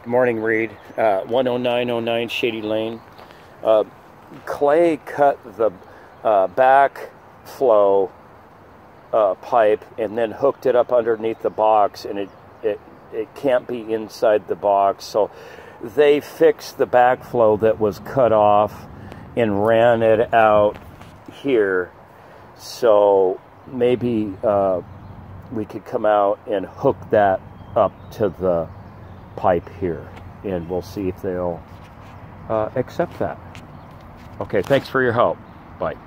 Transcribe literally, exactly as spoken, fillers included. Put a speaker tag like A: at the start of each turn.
A: Good morning, Reed. Uh, one oh nine oh nine Shady Lane. Uh, Clay cut the uh, back flow uh, pipe and then hooked it up underneath the box, and it, it it can't be inside the box. So they fixed the backflow that was cut off and ran it out here. So maybe uh, we could come out and hook that up to the pipe here, and we'll see if they'll uh, accept that. Okay, thanks for your help. Bye.